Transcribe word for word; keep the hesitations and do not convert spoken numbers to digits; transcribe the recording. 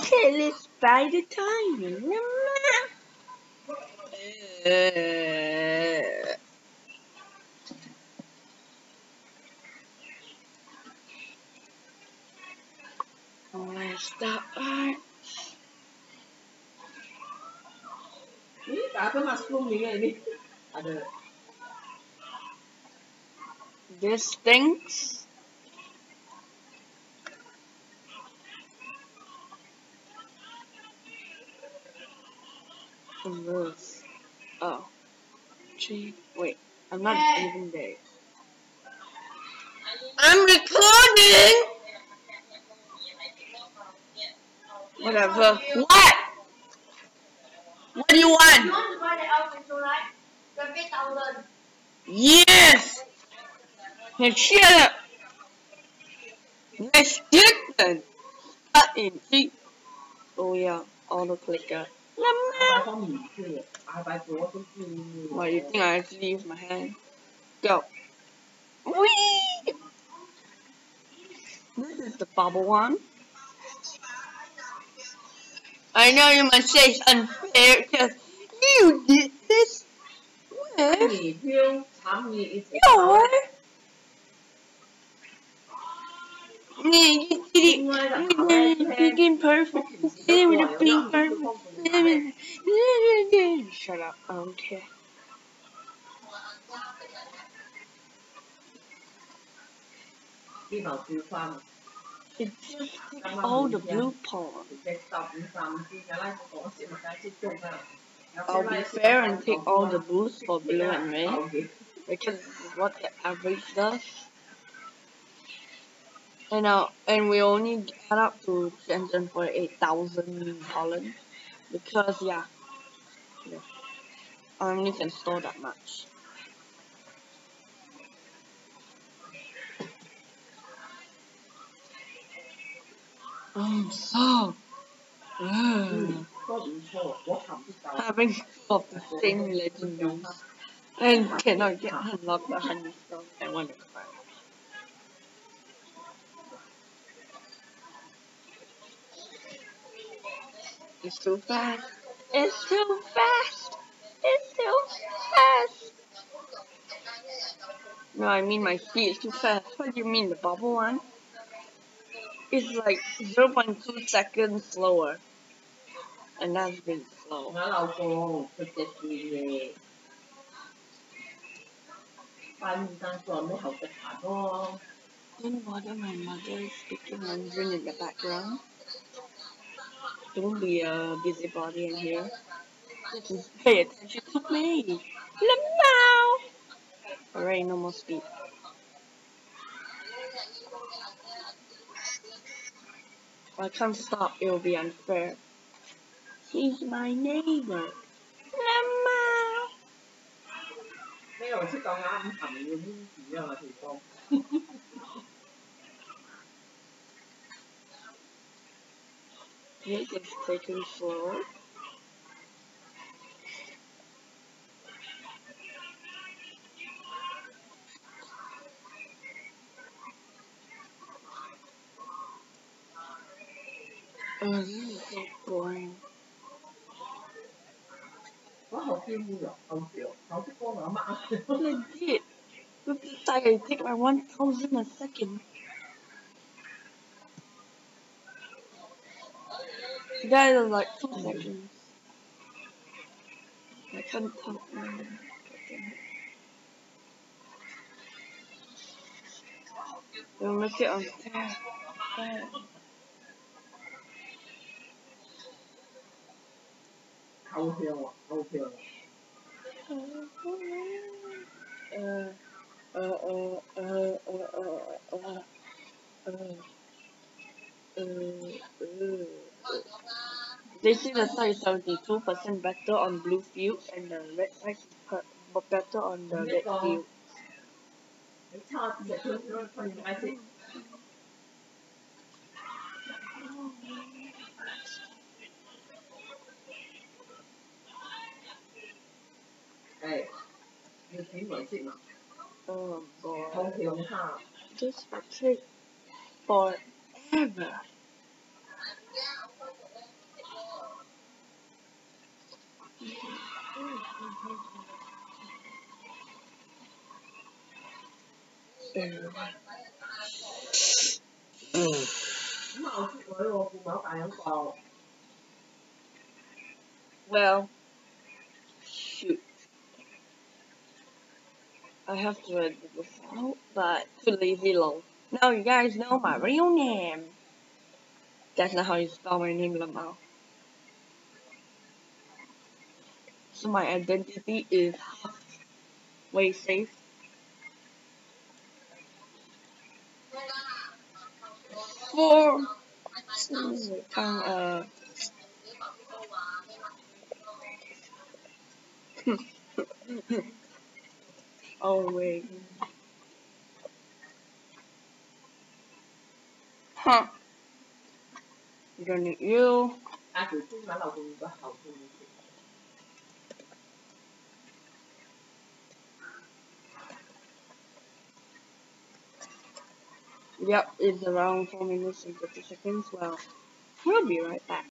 Okay, let's buy the time. Uh, where's the art? This stinks. This. Oh. Gee, wait. I'm not even there. I'm recording! Whatever. What? What do you want? You want to buy the outfit, right? twenty thousand. Yes! Now shut up! Let's get then! Cut in, see? Oh yeah, auto clicker. Why, you think I actually use my hand? Go. Whee! This is the bubble one. I know you must say it's unfair because you did this. Where? You what? You did it. You did it perfect. You did it with a pink perfect. Shut up. I don't care. It just takes all the blue part. I'll be fair and take all the blues for blue and red. Because this is what the average does. And now, and we only add up to three hundred forty-eight thousand Holland. Because, yeah. yeah. I only can store that much. I'm so uh, having two of the same legendaries and cannot get unlocked a hundred stars. I want to cry. It's too fast. It's too fast. It's too fast. No, I mean my speed is too fast. What do you mean the bubble one? It's like zero point two seconds slower. And that's really slow. Don't bother my mother speaking Mandarin in the background. Don't be a busybody in here. Just pay attention to me. Lamau! Alright, no more speed. If I can't stop, it will be unfair. She's my neighbor. Lamau! This is taking slow. Oh, this is so boring. Legit. With this tire, it takes like one thousand a second. That is like two seconds. I can't talk now. We'll make it on there. There. Uh, uh, uh, uh, uh, uh, uh, uh, uh. They say the side is seventy-two percent better on blue fields and the red side is better on the red field. Oh boy. This will take forever. Well, shoot. I have to edit this out, but too lazy lol. Now you guys know my real name. That's not how you spell my name, Lamau. So my identity is way safe. For kind uh oh wait. Huh. Gonna need you. Yep, it's around four minutes and thirty seconds. Well, we'll be right back.